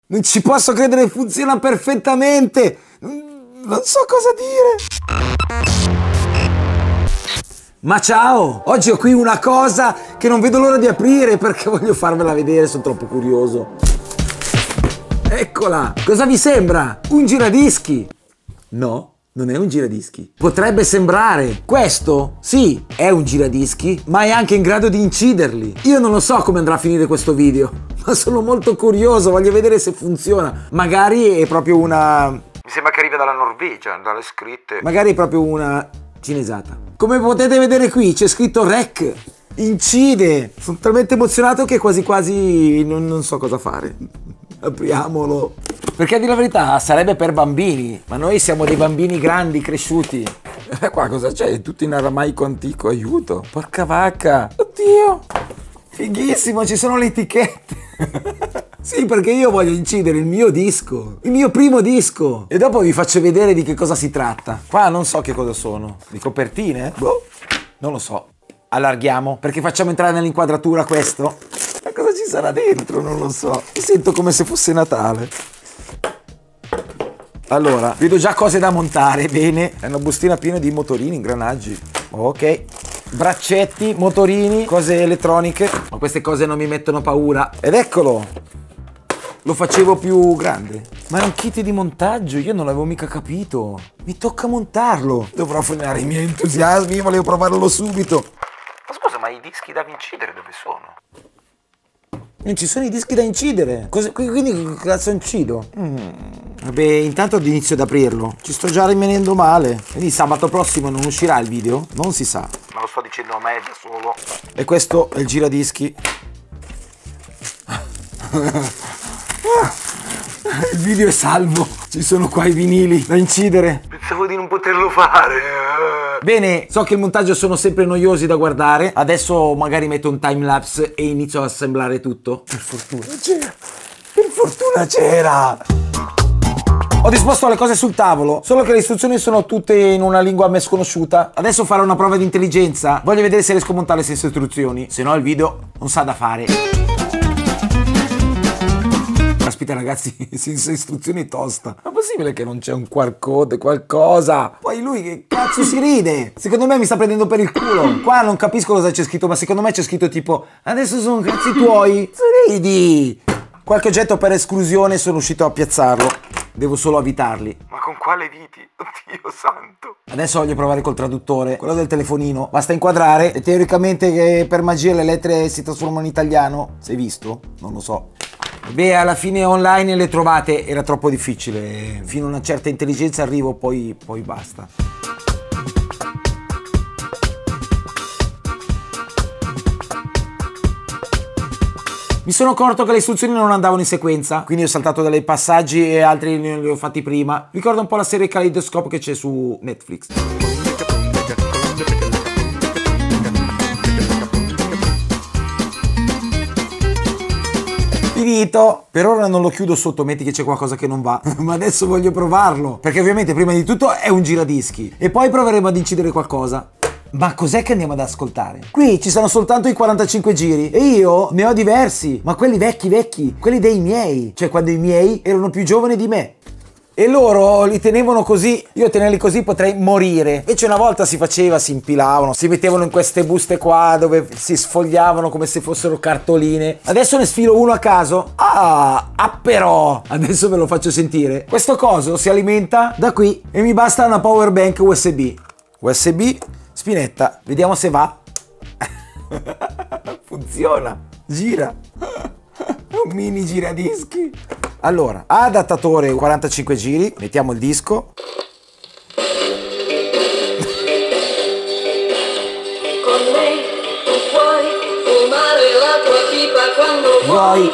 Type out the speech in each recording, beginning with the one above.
Non ci posso credere, funziona perfettamente. Non so cosa dire. Ma ciao! Oggi ho qui una cosa che non vedo l'ora di aprire perché voglio farvela vedere, sono troppo curioso. Eccola! Cosa vi sembra? Un giradischi? No, non è un giradischi. Potrebbe sembrare. Questo, sì, è un giradischi, ma è anche in grado di inciderli. Io non lo so come andrà a finire questo video, ma sono molto curioso, voglio vedere se funziona. Magari è proprio una... Mi sembra che arrivi dalla Norvegia, dalle scritte. Magari è proprio una cinesata. Come potete vedere qui c'è scritto REC. Incide. Sono talmente emozionato che quasi quasi non so cosa fare. Apriamolo. Perché a dire la verità sarebbe per bambini, ma noi siamo dei bambini grandi, cresciuti. Qua cosa c'è? Tutto in aramaico antico, aiuto. Porca vacca. Oddio. Fighissimo, ci sono le etichette. Sì, perché io voglio incidere il mio disco, il mio primo disco. E dopo vi faccio vedere di che cosa si tratta. Qua non so che cosa sono. Di copertine? Boh, non lo so. Allarghiamo, perché facciamo entrare nell'inquadratura questo. Ma cosa ci sarà dentro? Non lo so. Mi sento come se fosse Natale. Allora, vedo già cose da montare, bene. È una bustina piena di motorini, ingranaggi. Ok. Braccetti, motorini, cose elettroniche. Ma queste cose non mi mettono paura. Ed eccolo! Lo facevo più grande. Ma è un kit di montaggio, io non l'avevo mica capito. Mi tocca montarlo. Dovrò frenare i miei entusiasmi, io volevo provarlo subito. Ma scusa, ma i dischi da incidere dove sono? Non ci sono i dischi da incidere. Quindi che cazzo incido? Vabbè, intanto inizio ad aprirlo. Ci sto già rimanendo male. Quindi sabato prossimo non uscirà il video? Non si sa. Ma lo sto dicendo a me da solo. E questo è il giradischi. Il video è salvo. Ci sono qua i vinili da incidere. Pensavo di non poterlo fare. Bene, so che il montaggio sono sempre noiosi da guardare. Adesso magari metto un timelapse e inizio ad assemblare tutto. Per fortuna c'era. Per fortuna c'era. Ho disposto le cose sul tavolo, solo che le istruzioni sono tutte in una lingua a me sconosciuta. Adesso farò una prova di intelligenza. Voglio vedere se riesco a montare le stesse istruzioni. Se no il video non sa da fare. Aspetta ragazzi, senza istruzioni tosta. Ma è possibile che non c'è un QR code, qualcosa? Poi lui che cazzo si ride? Secondo me mi sta prendendo per il culo. Qua non capisco cosa c'è scritto, ma secondo me c'è scritto tipo adesso sono cazzi tuoi. Ridi. Qualche oggetto per esclusione sono uscito a piazzarlo. Devo solo avvitarli. Ma con quale viti? Oddio santo. Adesso voglio provare col traduttore, quello del telefonino. Basta inquadrare e teoricamente che per magia le lettere si trasformano in italiano. Sei visto? Non lo so. Beh, alla fine online le trovate, era troppo difficile. Fino a una certa intelligenza arrivo, poi basta. Mi sono accorto che le istruzioni non andavano in sequenza, quindi ho saltato dei passaggi e altri li ho fatti prima. Ricorda un po' la serie Kaleidoscope che c'è su Netflix. Finito. Per ora non lo chiudo sotto, metti che c'è qualcosa che non va. Ma adesso voglio provarlo, perché ovviamente prima di tutto è un giradischi e poi proveremo ad incidere qualcosa. Ma cos'è che andiamo ad ascoltare? Qui ci sono soltanto i 45 giri e io ne ho diversi, ma quelli vecchi, quelli dei miei, cioè quando i miei erano più giovani di me. E loro li tenevano così, io a tenerli così potrei morire. Invece una volta si faceva, si impilavano, si mettevano in queste buste qua dove si sfogliavano come se fossero cartoline. Adesso ne sfilo uno a caso. Però, adesso ve lo faccio sentire. Questo coso si alimenta da qui e mi basta una power bank USB. USB, spinetta, vediamo se va. Funziona, gira. Un mini giradischi. Allora, adattatore 45 giri, mettiamo il disco. Con me tu puoi fumare la tua pipa quando vuoi,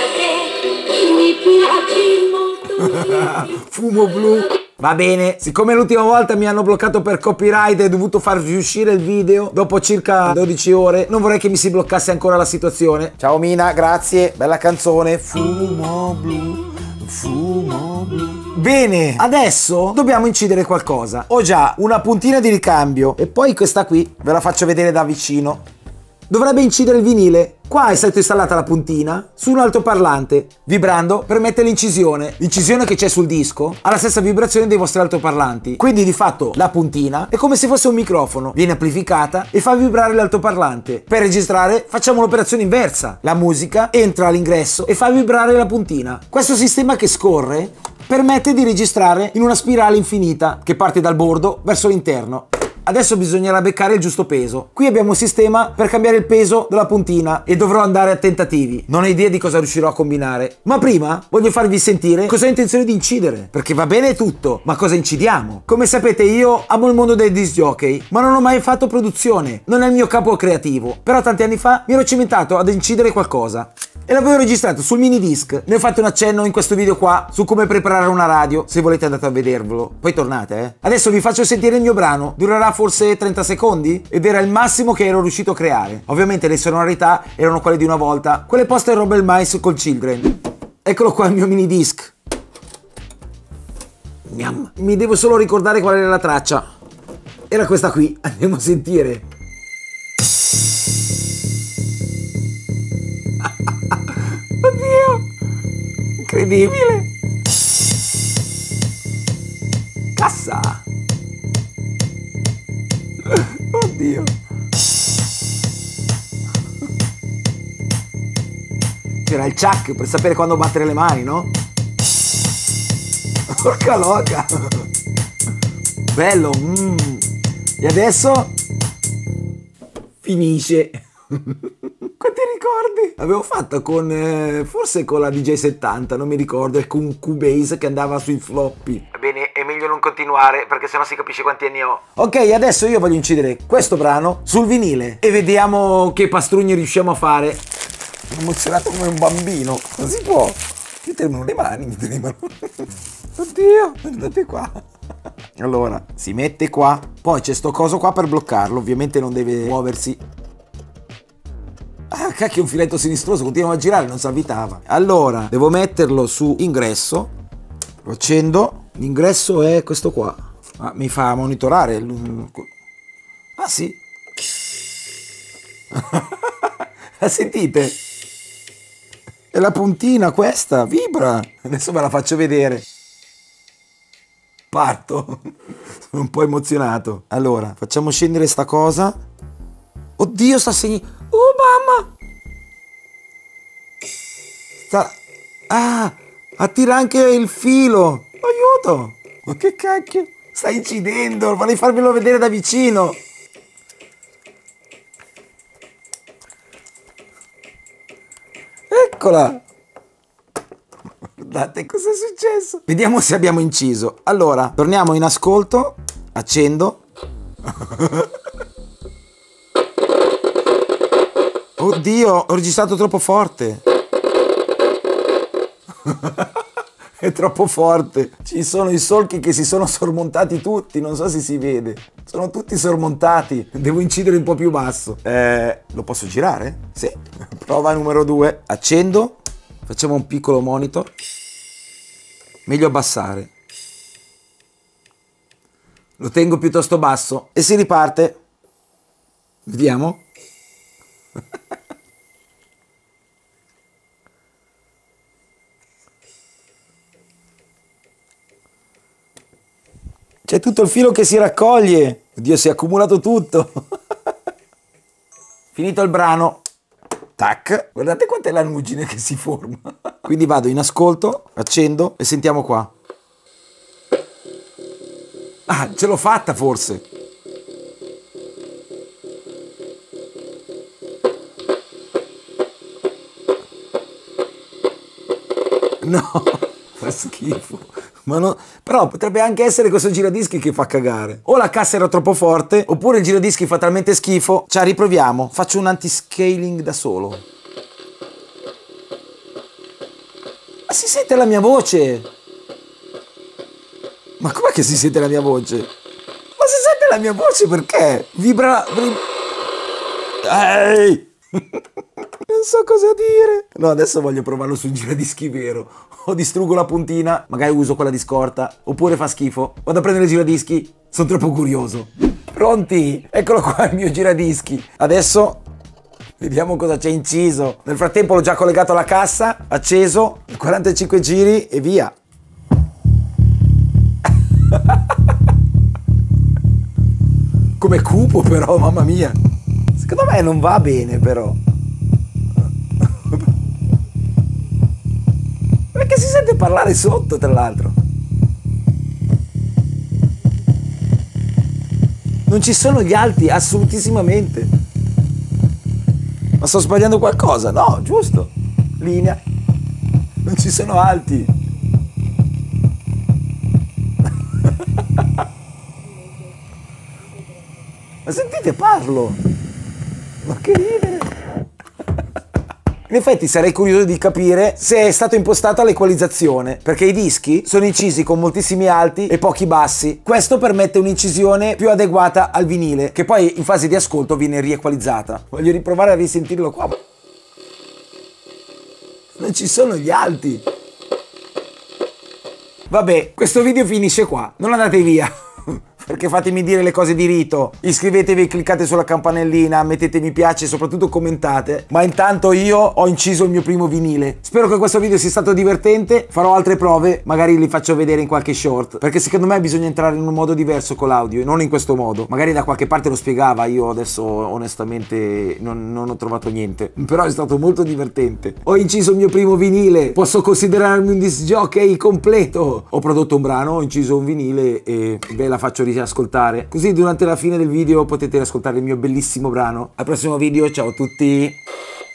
perché mi piaci molto. Fumo blu. Va bene, siccome l'ultima volta mi hanno bloccato per copyright e ho dovuto far riuscire il video dopo circa 12 ore, non vorrei che mi si bloccasse ancora la situazione. Ciao Mina, grazie, bella canzone. Fumo blu, fumo blu. Bene, adesso dobbiamo incidere qualcosa. Ho già una puntina di ricambio e poi questa qui ve la faccio vedere da vicino. dovrebbe incidere il vinile. Qua è stata installata la puntina su un altoparlante. Vibrando permette l'incisione. L'incisione che c'è sul disco ha la stessa vibrazione dei vostri altoparlanti. Quindi di fatto la puntina è come se fosse un microfono. Viene amplificata e fa vibrare l'altoparlante. Per registrare facciamo l'operazione inversa. La musica entra all'ingresso e fa vibrare la puntina. Questo sistema che scorre permette di registrare in una spirale infinita che parte dal bordo verso l'interno. Adesso bisognerà beccare il giusto peso. Qui abbiamo un sistema per cambiare il peso della puntina e dovrò andare a tentativi. Non ho idea di cosa riuscirò a combinare. Ma prima voglio farvi sentire cosa ho intenzione di incidere. Perché va bene tutto, ma cosa incidiamo? Come sapete io amo il mondo dei disc jockey, ma non ho mai fatto produzione. Non è il mio campo creativo. Però tanti anni fa mi ero cimentato ad incidere qualcosa. E l'avevo registrato sul mini disc. Ne ho fatto un accenno in questo video qua su come preparare una radio. Se volete andate a vedervelo. Poi tornate, Adesso vi faccio sentire il mio brano. Durerà forse 30 secondi ed era il massimo che ero riuscito a creare. Ovviamente le sonorità erano quelle di una volta, quelle poste a Robert Miles col Children. Eccolo qua il mio mini disc. Mi devo solo ricordare qual era la traccia. Era questa qui. Andiamo a sentire. Oddio, incredibile. Cassa. Oddio. C'era il chuck per sapere quando battere le mani, no? Porca loca. Bello. E adesso finisce. Quanti ricordi? Avevo fatto con forse con la DJ70, non mi ricordo, e con Cubase che andava sui floppy. Bene, è meglio non continuare perché sennò si capisce quanti anni ho. Ok, adesso io voglio incidere questo brano sul vinile e vediamo che pastrugni riusciamo a fare. Sono emozionato come un bambino. Non si può. Mi tremano le mani, mi tremano. Oddio, guardate qua. Allora, si mette qua. Poi c'è sto coso qua per bloccarlo. Ovviamente non deve muoversi. Ah, cacchio, un filetto sinistroso, continua a girare, non si avvitava. Allora, devo metterlo su ingresso. Lo accendo. L'ingresso è questo qua. Ah, mi fa monitorare. Ah, sì. La sentite? È la puntina questa, vibra. Adesso ve la faccio vedere. Parto. Sono un po' emozionato. Allora, facciamo scendere sta cosa. Oddio, sta segnando. Oh mamma! Ah! Attira anche il filo! Aiuto! Ma che cacchio! Sta incidendo! Vorrei farvelo vedere da vicino! Eccola! Guardate cosa è successo! Vediamo se abbiamo inciso. Allora, torniamo in ascolto. Accendo. Oddio, ho registrato troppo forte. È troppo forte. Ci sono i solchi che si sono sormontati tutti. Non so se si vede. Sono tutti sormontati. Devo incidere un po' più basso. Lo posso girare? Sì. Prova numero 2. Accendo. Facciamo un piccolo monitor. Meglio abbassare. Lo tengo piuttosto basso. E si riparte. Vediamo. C'è tutto il filo che si raccoglie. Oddio, si è accumulato tutto. Finito il brano. Tac. Guardate quant'è la nuggine che si forma. Quindi vado in ascolto, accendo e sentiamo qua. Ah, ce l'ho fatta forse. No, fa schifo. Ma no, però potrebbe anche essere questo giradischi che fa cagare. O la cassa era troppo forte, oppure il giradischi fa talmente schifo. Cioè, riproviamo. Faccio un anti-scaling da solo. Ma si sente la mia voce? Ma com'è che si sente la mia voce? Ma si sente la mia voce perché? Vibra... Ehi! Non so cosa dire. No, adesso voglio provarlo sul giradischi vero. O distruggo la puntina, magari uso quella di scorta, oppure fa schifo. Vado a prendere il giradischi, sono troppo curioso. Pronti? Eccolo qua il mio giradischi. Adesso Vediamo cosa c'è inciso. Nel frattempo l'ho già collegato alla cassa, acceso, 45 giri e via. Come cupo però, mamma mia. Secondo me non va bene però. Perché si sente parlare sotto, tra l'altro. Non ci sono gli alti, assolutissimamente. Ma sto sbagliando qualcosa? No, giusto. Linea. Non ci sono alti. Ma sentite, parlo. Ma che ridere. In effetti sarei curioso di capire se è stato impostato all'equalizzazione, perché i dischi sono incisi con moltissimi alti e pochi bassi. Questo permette un'incisione più adeguata al vinile, che poi in fase di ascolto viene riequalizzata. Voglio riprovare a risentirlo qua. Non ci sono gli alti. Vabbè, questo video finisce qua. Non andate via. Perché fatemi dire le cose di rito, iscrivetevi, cliccate sulla campanellina, mettete mi piace e soprattutto commentate. Ma intanto io ho inciso il mio primo vinile. Spero che questo video sia stato divertente, farò altre prove, magari li faccio vedere in qualche short, perché secondo me bisogna entrare in un modo diverso con l'audio e non in questo modo. Magari da qualche parte lo spiegava, io adesso onestamente non ho trovato niente, però è stato molto divertente. Ho inciso il mio primo vinile, posso considerarmi un disc jockey completo. Ho prodotto un brano, ho inciso un vinile e ve la faccio ascoltare, così durante la fine del video potete ascoltare il mio bellissimo brano. Al prossimo video, ciao a tutti.